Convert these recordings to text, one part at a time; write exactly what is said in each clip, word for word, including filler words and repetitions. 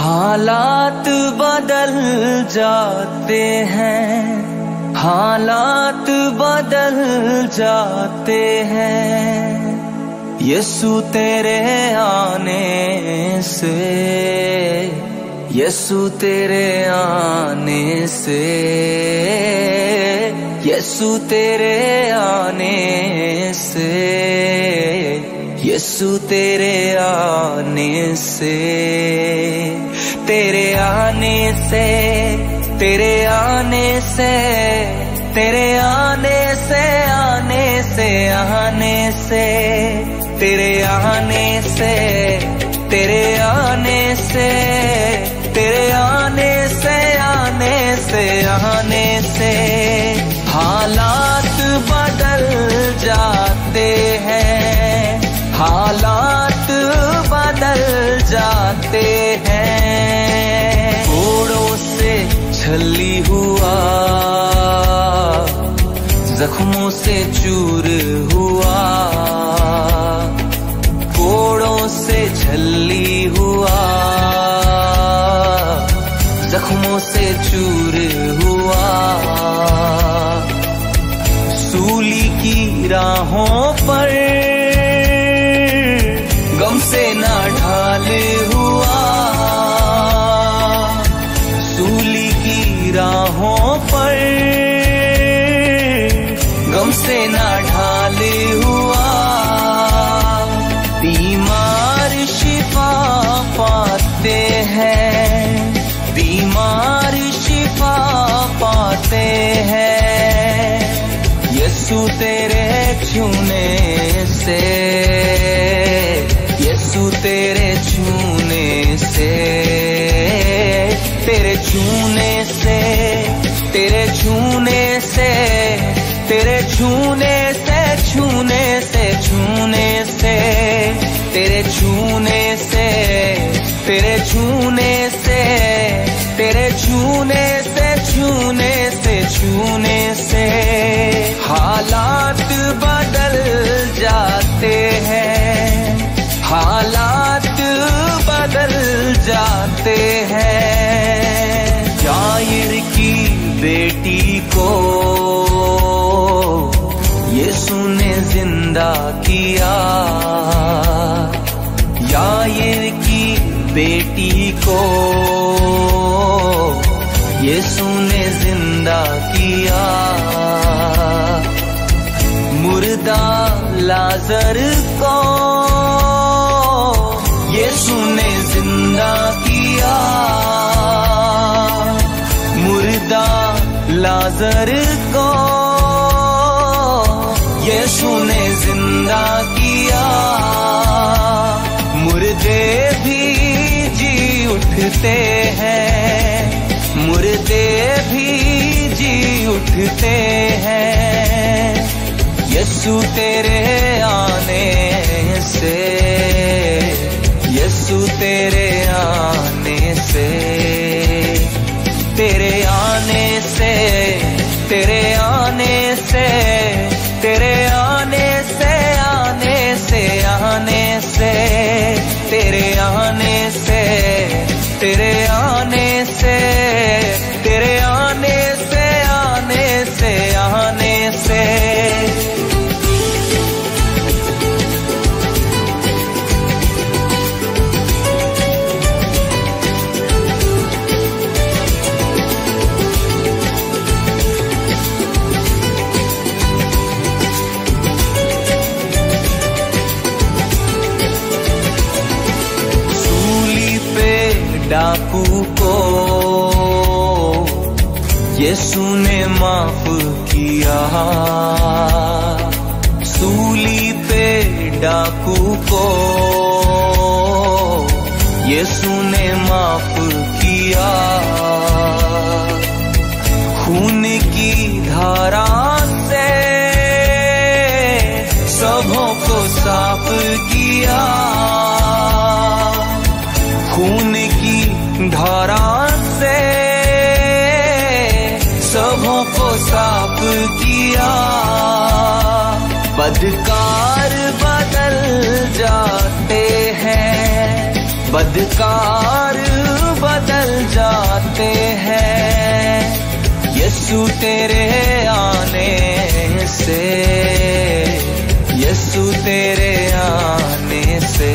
हालात बदल जाते हैं, हालात बदल जाते हैं यीशु तेरे आने से, यीशु तेरे आने से, यीशु तेरे आने से, यीशु तेरे आने से, तेरे आने से, तेरे आने से, तेरे आने से, आने से, आने से, तेरे आने से, तेरे आने से, तेरे आने से, आने से, आने से हालात बदल जाते हैं, हालात बदल जाते हैं। कोड़ों से छली हुआ, जख्मों से चूर हुआ, कोड़ों से छली हुआ, जख्मों से चूर हुआ, सूली की राहों पर गम से ना ढाल हुआ, सूली की राहों पर गम से ना ढाल हुआ, बीमार शिफा पाते हैं, बीमार शिफा पाते हैं यीशु तेरे छूने से, यीशु तेरे छूने से, तेरे छूने से, तेरे छूने से, तेरे छूने से, छूने से, छूने से, तेरे छूने से, तेरे छूने से, तेरे छूने से, छूने से, छूने से हालात बदल जाते हैं, हालात बदल जाते हैं। याईर की बेटी को यीशु ने जिंदा किया, याईर की बेटी को यीशु ने जिंदा किया, मुर्दा लाजर को यीशु ने जिंदा किया, मुर्दा लाजर को यीशु ने जिंदा किया, मुर्दे भी जी उठते हैं, मुर्दे भी जी उठते हैं यीशु तेरे आने से, यीशु तेरे आने से, तेरे आने से, तेरे आने से, तेरे आने से, आने से, आने से, तेरे आने से, तेरे आने से, तेरे आने से, आने से, आने से डाकू को यीशु ने माफ किया, सूली पे डाकू को यीशु ने माफ किया, खून की धारा से सबों को साफ किया, खून की धारा से सबों को साफ किया, बदकार बदल जाते हैं, बदकार बदल जाते हैं यीशु तेरे आने से, यीशु तेरे आने से,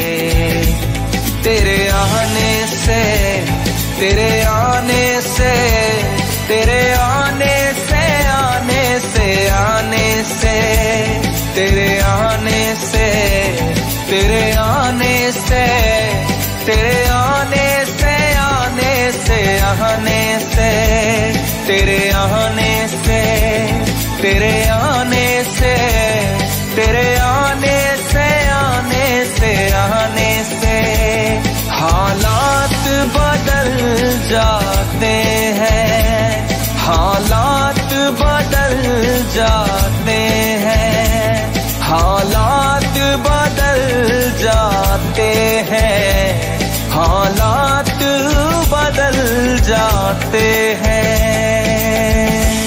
तेरे आने से, तेरे आने से, तेरे आने से, आने से, आने से, तेरे आने से, तेरे आने से, तेरे आने से, आने से, आने से, तेरे आने से, तेरे आने से, तेरे आने से, आने से, आने से हालात बदल जाते हैं, हालात बदल जाते हैं, हालात बदल जाते हैं, हालात बदल जाते हैं।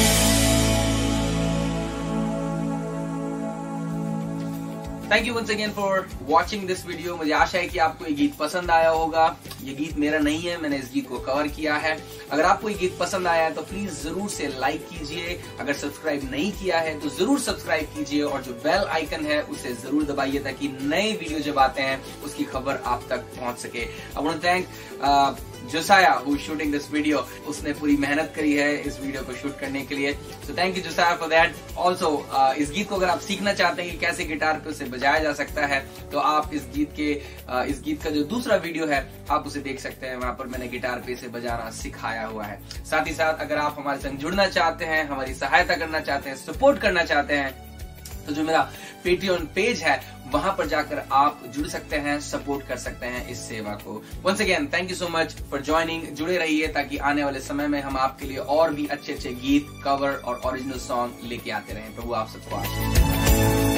Thank you once again for watching this video. मुझे आशा है कि आपको ये गीत पसंद आया होगा। ये गीत मेरा नहीं है, मैंने इस गीत को कवर किया है। अगर आपको ये गीत पसंद आया है तो प्लीज जरूर से लाइक कीजिए। अगर सब्सक्राइब नहीं किया है तो जरूर सब्सक्राइब कीजिए और जो बेल आइकन है उसे जरूर दबाइए ताकि नए वीडियो जब आते हैं उसकी खबर आप तक पहुंच सके। I want to thank Josiah who shooting this video. उसने पूरी मेहनत करी है इस वीडियो को शूट करने के लिए, so thank you Josiah for that. Also इस गीत को अगर आप सीखना चाहते हैं कि कैसे गिटार पे उसे बजाया जा सकता है तो आप इस गीत के uh, इस गीत का जो दूसरा वीडियो है आप उसे देख सकते हैं। वहां पर मैंने गिटार पे इसे बजाना सिखाया हुआ है। साथ ही साथ अगर आप हमारे संग जुड़ना चाहते हैं, हमारी सहायता करना चाहते हैं, सपोर्ट करना चाहते हैं तो जो मेरा पेट्रियन पेज है वहां पर जाकर आप जुड़ सकते हैं, सपोर्ट कर सकते हैं इस सेवा को। Once again thank you so much for joining. जुड़े रहिए ताकि आने वाले समय में हम आपके लिए और भी अच्छे अच्छे गीत, कवर और ओरिजिनल सॉन्ग लेके आते रहें। प्रभु आप सबको आशीष दे।